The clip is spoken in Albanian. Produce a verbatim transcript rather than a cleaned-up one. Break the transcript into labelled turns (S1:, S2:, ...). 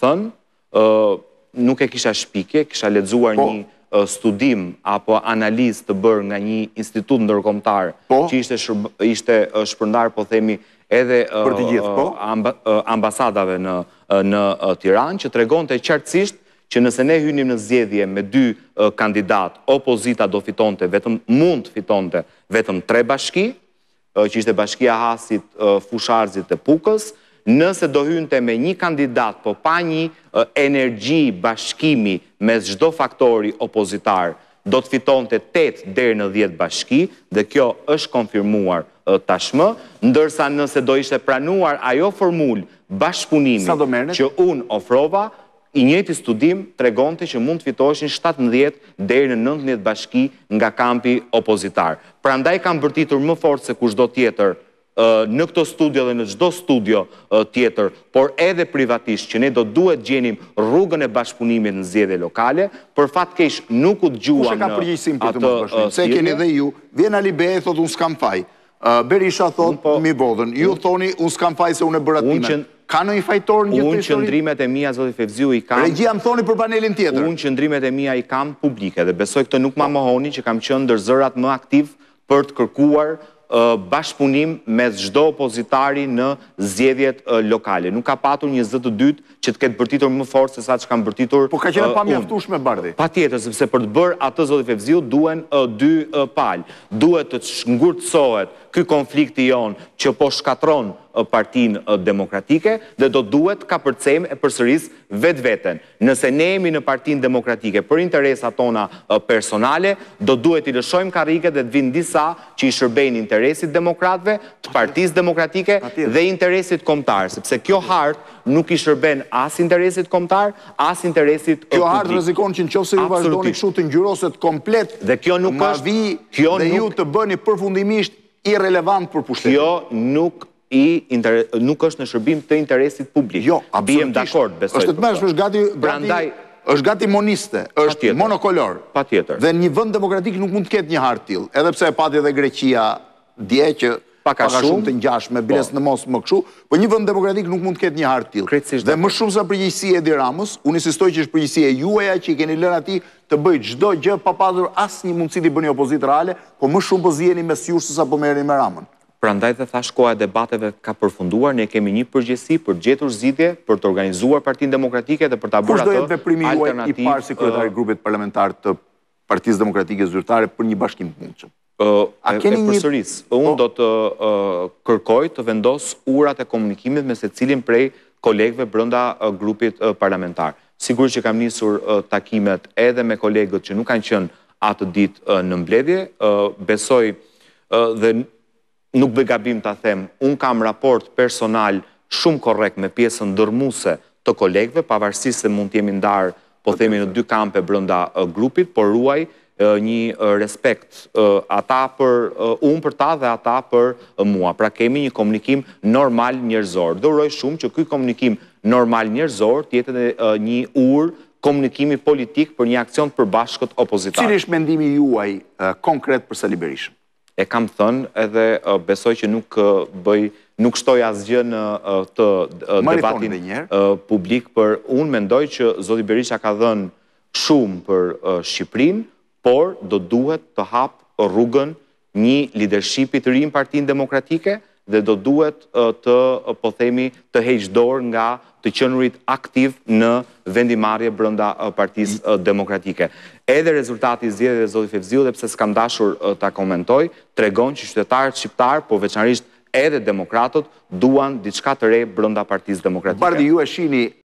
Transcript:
S1: thënë, nuk e kisha shpike, kisha lexuar një studim apo analizë të bërë nga një institut ndërkombëtar që ishte shpërndar, po themi, edhe ambasadave në Tiranë, që tregonte qartësisht që nëse ne hynim në zgjedhje me dy kandidat, opozita do fitonte vetëm, mund fitonte vetëm tre bashki, që ishte Bashkia Hasit, Fusharzit e Pukës. Nëse do hynte me një kandidat, po pa një energji bashkimi mes çdo faktori opozitar, do të fitonte tetë deri në dhjetë bashki, dhe kjo është konfirmuar tashmë, ndërsa nëse do ishte pranuar ajo formulë bashkëpunimi që unë ofrova, i njëjti studim tregonte që mund të fitoheshin shtatëmbëdhjetë deri në nëntëdhjetë bashki nga kampi opozitar. Prandaj kam bërtitur më fort se kushdo tjetër në këto studio dhe në çdo studio tjetër, por edhe privatisht, që ne do duhet gjenim rrugën e bashkëpunimit në zgjedhje lokale, për fat keq nuk u dëgjuam
S2: në atë. Se keni dhe ju, vjen Ali Bej thotë unë s'kam faj. Berisha thotë mi bodhën. Ju thoni unë s'kam faj se unë e bëra timen. Ka në i fajtor një të
S1: histori? Unë qëndrimet e mija, zoti Fevziu, i kam...
S2: Regjia më thoni për panelin tjetër.
S1: Unë qëndrimet e mija i kam publike, dhe besoj këtë nuk ma mohoni që kam qënë ndër zërat më aktiv për të kërkuar bashkëpunim mes çdo opozitari në zgjedhjet lokale. Nuk ka patur një zë të dytë që të ketë bërtitur më fort se sa që kam bërtitur unë.
S2: Po ka qenë pa mjaftueshme, Bardhi?
S1: Patjetër, sepse për të bërë atë, zoti Fevziu, duhen dy palë. Duhet të ngurtësohet ky konflikti jon që po shkatron Partinë Demokratike, dhe do duhet ka përcem e përsëris vetë veten. Nëse ne jemi në Partinë Demokratike për interesat tona personale, do duhet i lëshojmë karrike dhe të vinë disa që i shërbejnë interesit demokratëve, të Partisë Demokratike dhe interesit kombëtar, sepse kjo hartë nuk i shërben as interesit kombëtar, as interesit publik.
S2: Kjo hartë rrezikon që nëse ju vazhdoni kështu të ngjyroset komplet,
S1: dhe kjo nuk është,
S2: kjo dhe ju të bëni përfundimisht irrelevant për pushtetin.
S1: Kjo nuk nuk është në shërbim të interesit publik.
S2: Jo,
S1: absolutisht. Bijem dakord, besoj.
S2: Është të mëshme, është gati moniste, është monokolor.
S1: Pa tjetër.
S2: Dhe një vend demokratik nuk mund të ketë një hartë tillë, edhe pse e pati edhe Greqia dje që paka shumë të ngjashme, biles në mos më kështu, po një vend demokratik nuk mund të ketë një hartë tillë. Dhe më shumë sa përgjegjësia e Edi Ramës, unë insistoj që është përgjegjësia juaja që i keni lënë atij të bëjë çdo gjë pa pasur asnjë mundësi të bëni opozitë reale, po më shumë po ziheni mes jush se sa po merreni me Ramën.
S1: Prandaj dhe thash koha e debateve ka përfunduar, ne kemi një përgjegjësi për gjetur zgjidhje, për të organizuar Partinë Demokratike dhe për ta bërë atë
S2: alternativë. Kush do jetë veprimi juaj i parë si kryetari i grupit parlamentar të Partisë Demokratike Zyrtare për një bashkim të mundshëm?
S1: E përsëris, unë do të kërkoj të vendos urat e komunikimit me secilin prej kolegëve brenda grupit parlamentar. Sigurisht që kam nisur takimet edhe me kolegët që nuk kanë qenë atë ditë në mbledhje, besoj dhe nuk bëj gabim ta them, unë kam raport personal shumë korrekt me pjesën ndërmuese të kolegëve, pavarësisht se mund të jemi ndarë, po themi në dy kampe brenda grupit, por ruaj një respekt ata për unë për ta dhe ata për mua. Pra kemi një komunikim normal njerëzor. Dhe uroj shumë që ky komunikim normal njerëzor të jetë një urë komunikimi politik për një aksion të përbashkët opozitar.
S2: Cili është mendimi juaj konkret për Sali Berishën?
S1: E kam thënë edhe besoj që nuk bëj, nuk shtoj asgjë në të debatin publik, për unë mendoj që zoti Berisha ka dhënë shumë për Shqipërinë, por do duhet të hapë rrugën një leadershipi të ri në Partinë Demokratike dhe do duhet të, po themi, të heqë dorë nga të qenurit aktiv në vendimarrje brenda Partisë Demokratike. Edhe rezultati i zgjedhjeve, zoti Fevziu, dhe pse s'kam dashur ta komentoj, tregon që qytetarët shqiptar, po veçanërisht edhe demokratët, duan diçka të re brenda Partisë Demokratike.
S2: Bardhi, ju e shihni